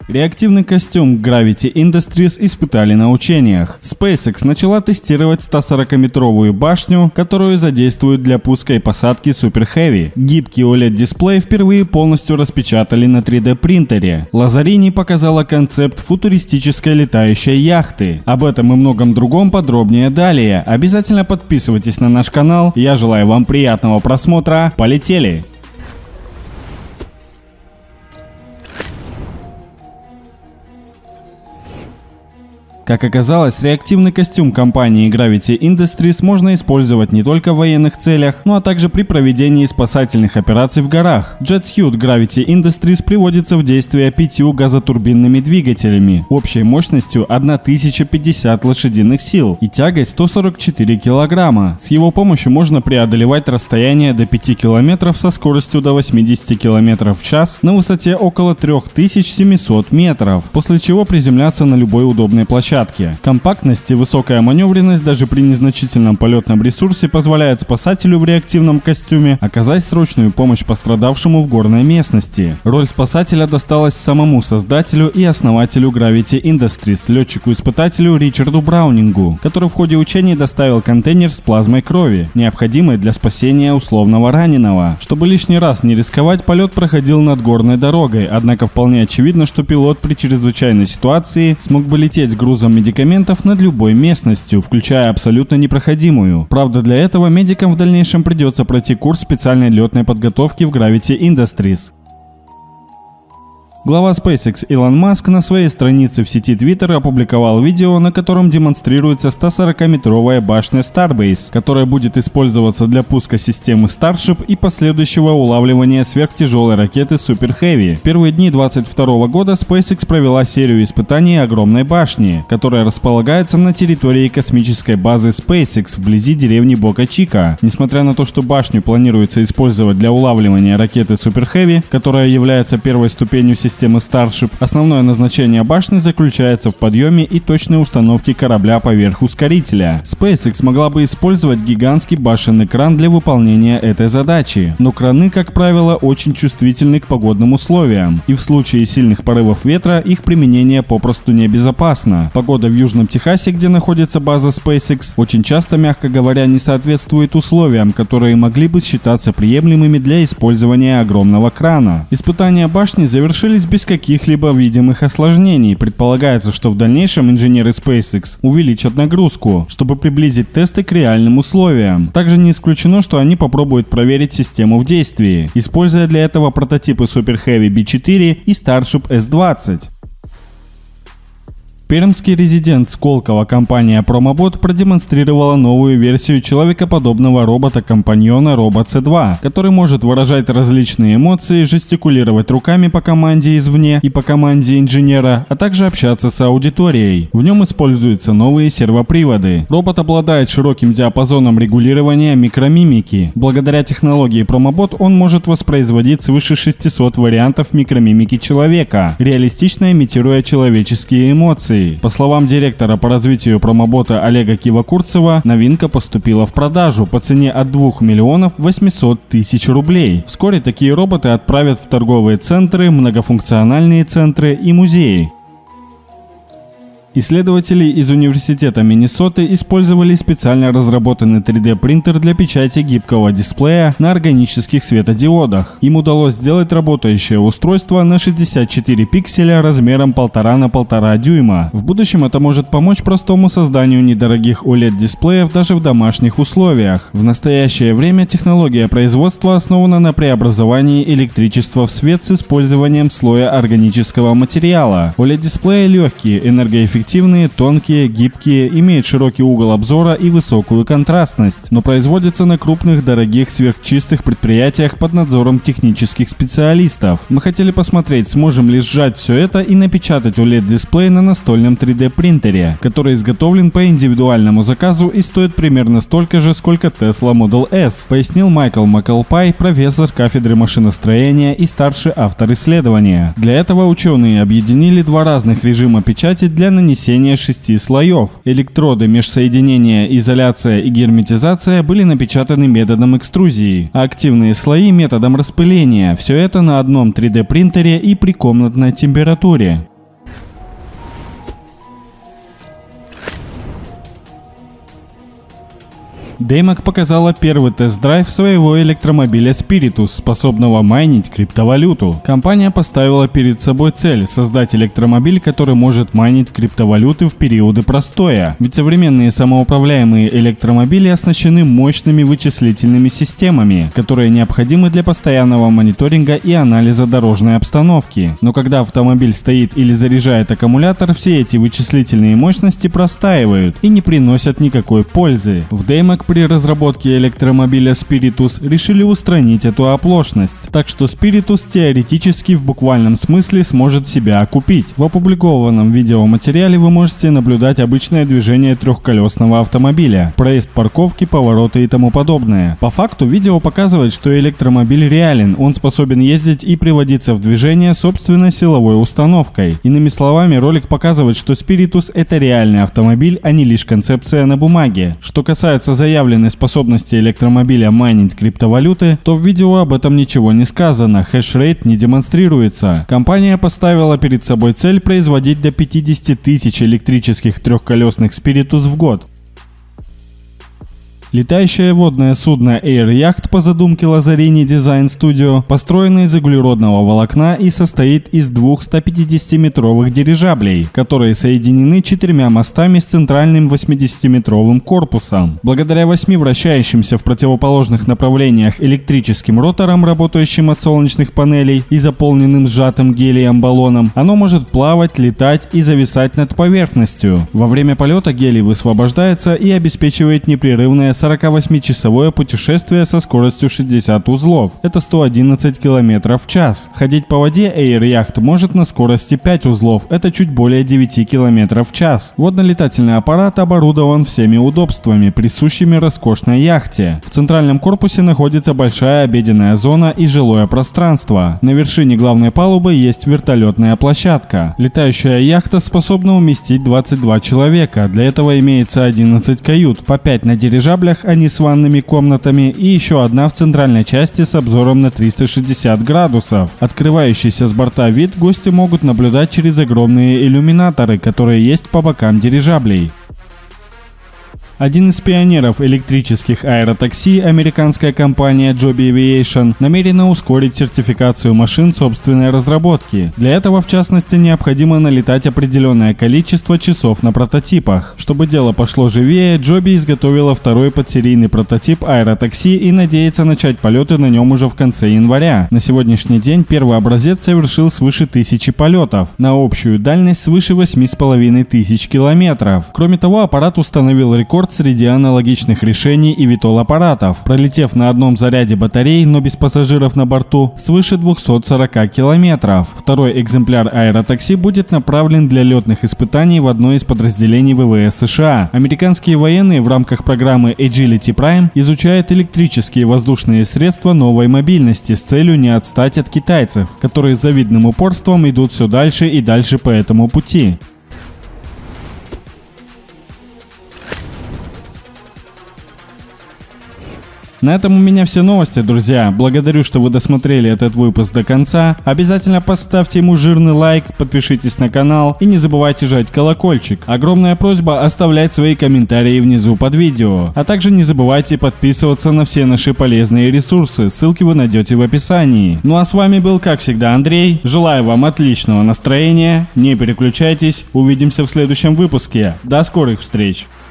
Реактивный костюм Gravity Industries испытали на учениях. SpaceX начала тестировать 140-метровую башню, которую задействуют для пуска и посадки Super Heavy. Гибкий OLED-дисплей впервые полностью распечатали на 3D-принтере. Лазарини показала концепт футуристической летающей яхты. Об этом и многом другом подробнее далее. Обязательно подписывайтесь на наш канал. Я желаю вам приятного просмотра. Полетели! Как оказалось, реактивный костюм компании Gravity Industries можно использовать не только в военных целях, но также при проведении спасательных операций в горах. Jet Suit Gravity Industries приводится в действие 5 газотурбинными двигателями, общей мощностью 1050 лошадиных сил и тягой 144 килограмма. С его помощью можно преодолевать расстояние до 5 километров со скоростью до 80 километров в час на высоте около 3700 метров, после чего приземляться на любой удобной площадке. Компактность и высокая маневренность даже при незначительном полетном ресурсе позволяют спасателю в реактивном костюме оказать срочную помощь пострадавшему в горной местности. Роль спасателя досталась самому создателю и основателю Gravity Industries, летчику-испытателю Ричарду Браунингу, который в ходе учений доставил контейнер с плазмой крови, необходимой для спасения условного раненого. Чтобы лишний раз не рисковать, полет проходил над горной дорогой, однако вполне очевидно, что пилот при чрезвычайной ситуации смог бы лететь с грузом медикаментов над любой местностью, включая абсолютно непроходимую. Правда, для этого медикам в дальнейшем придется пройти курс специальной летной подготовки в Gravity Industries. Глава SpaceX Илон Маск на своей странице в сети Twitter опубликовал видео, на котором демонстрируется 140-метровая башня Starbase, которая будет использоваться для пуска системы Starship и последующего улавливания сверхтяжелой ракеты Super Heavy. В первые дни 2022 года SpaceX провела серию испытаний огромной башни, которая располагается на территории космической базы SpaceX вблизи деревни Бока-Чика. Несмотря на то, что башню планируется использовать для улавливания ракеты Super Heavy, которая является первой ступенью системы Starship, основное назначение башни заключается в подъеме и точной установке корабля поверх ускорителя. SpaceX могла бы использовать гигантский башенный кран для выполнения этой задачи, но краны, как правило, очень чувствительны к погодным условиям, и в случае сильных порывов ветра их применение попросту небезопасно. Погода в Южном Техасе, где находится база SpaceX, очень часто, мягко говоря, не соответствует условиям, которые могли бы считаться приемлемыми для использования огромного крана. Испытания башни завершились без каких-либо видимых осложнений. Предполагается, что в дальнейшем инженеры SpaceX увеличат нагрузку, чтобы приблизить тесты к реальным условиям. Также не исключено, что они попробуют проверить систему в действии, используя для этого прототипы Super Heavy B4 и Starship S-20. Пермский резидент Сколково компания Pромобот продемонстрировала новую версию человекоподобного робота-компаньона RoboC2, который может выражать различные эмоции, жестикулировать руками по команде извне и по команде инженера, а также общаться с аудиторией. В нем используются новые сервоприводы. Робот обладает широким диапазоном регулирования микромимики. Благодаря технологии Pромобот он может воспроизводить свыше 600 вариантов микромимики человека, реалистично имитируя человеческие эмоции. По словам директора по развитию Промобота Олега Кивокурцева, новинка поступила в продажу по цене от 2 миллионов 800 тысяч рублей. Вскоре такие роботы отправят в торговые центры, многофункциональные центры и музеи. Исследователи из Университета Миннесоты использовали специально разработанный 3D-принтер для печати гибкого дисплея на органических светодиодах. Им удалось сделать работающее устройство на 64 пикселя размером 1,5 на 1,5 дюйма. В будущем это может помочь простому созданию недорогих OLED-дисплеев даже в домашних условиях. В настоящее время технология производства основана на преобразовании электричества в свет с использованием слоя органического материала. OLED-дисплеи легкие, энергоэффективные, тонкие, гибкие, имеют широкий угол обзора и высокую контрастность, но производятся на крупных, дорогих, сверхчистых предприятиях под надзором технических специалистов. Мы хотели посмотреть, сможем ли сжать все это и напечатать OLED-дисплей на настольном 3D-принтере, который изготовлен по индивидуальному заказу и стоит примерно столько же, сколько Tesla Model S, пояснил Майкл Макалпай, профессор кафедры машиностроения и старший автор исследования. Для этого ученые объединили два разных режима печати для нанесения 6 слоев. Электроды, межсоединения, изоляция и герметизация были напечатаны методом экструзии, а активные слои методом распыления. Все это на одном 3D принтере и при комнатной температуре. Daymak показала первый тест-драйв своего электромобиля Spiritus, способного майнить криптовалюту. Компания поставила перед собой цель создать электромобиль, который может майнить криптовалюты в периоды простоя. Ведь современные самоуправляемые электромобили оснащены мощными вычислительными системами, которые необходимы для постоянного мониторинга и анализа дорожной обстановки. Но когда автомобиль стоит или заряжает аккумулятор, все эти вычислительные мощности простаивают и не приносят никакой пользы. В Daymak при разработке электромобиля Spiritus решили устранить эту оплошность, так что Spiritus теоретически в буквальном смысле сможет себя окупить. В опубликованном видеоматериале вы можете наблюдать обычное движение трехколесного автомобиля, проезд парковки, повороты и тому подобное. По факту видео показывает, что электромобиль реален, он способен ездить и приводиться в движение собственной силовой установкой. Иными словами, ролик показывает, что Spiritus — это реальный автомобиль, а не лишь концепция на бумаге. Что касается заявленной способности электромобиля майнить криптовалюты, то в видео об этом ничего не сказано, хешрейт не демонстрируется. Компания поставила перед собой цель производить до 50 тысяч электрических трехколесных Spiritus в год. Летающее водное судно Air Yacht по задумке Lazzarini Design Studio построено из углеродного волокна и состоит из двух 150-метровых дирижаблей, которые соединены 4 мостами с центральным 80-метровым корпусом. Благодаря 8 вращающимся в противоположных направлениях электрическим роторам, работающим от солнечных панелей и заполненным сжатым гелием баллоном, оно может плавать, летать и зависать над поверхностью. Во время полета гелий высвобождается и обеспечивает непрерывное 48-часовое путешествие со скоростью 60 узлов. Это 111 км в час. Ходить по воде Air Yacht может на скорости 5 узлов. Это чуть более 9 км в час. Водно-летательный аппарат оборудован всеми удобствами, присущими роскошной яхте. В центральном корпусе находится большая обеденная зона и жилое пространство. На вершине главной палубы есть вертолетная площадка. Летающая яхта способна уместить 22 человека. Для этого имеется 11 кают, по 5 на дирижаблях, а не с ванными комнатами, и еще одна в центральной части с обзором на 360 градусов. Открывающийся с борта вид гости могут наблюдать через огромные иллюминаторы, которые есть по бокам дирижаблей. Один из пионеров электрических аэротакси, американская компания Joby Aviation, намерена ускорить сертификацию машин собственной разработки. Для этого, в частности, необходимо налетать определенное количество часов на прототипах. Чтобы дело пошло живее, Joby изготовила второй подсерийный прототип аэротакси и надеется начать полеты на нем уже в конце января. На сегодняшний день первый образец совершил свыше 1000 полетов, на общую дальность свыше 8500 километров. Кроме того, аппарат установил рекорд среди аналогичных решений и VTOL-аппаратов, пролетев на одном заряде батарей, но без пассажиров на борту, свыше 240 километров. Второй экземпляр аэротакси будет направлен для летных испытаний в одно из подразделений ВВС США. Американские военные в рамках программы Agility Prime изучают электрические воздушные средства новой мобильности с целью не отстать от китайцев, которые с завидным упорством идут все дальше и дальше по этому пути. На этом у меня все новости, друзья. Благодарю, что вы досмотрели этот выпуск до конца. Обязательно поставьте ему жирный лайк, подпишитесь на канал и не забывайте жать колокольчик. Огромная просьба оставлять свои комментарии внизу под видео. А также не забывайте подписываться на все наши полезные ресурсы, ссылки вы найдете в описании. Ну а с вами был, как всегда, Андрей. Желаю вам отличного настроения, не переключайтесь, увидимся в следующем выпуске. До скорых встреч!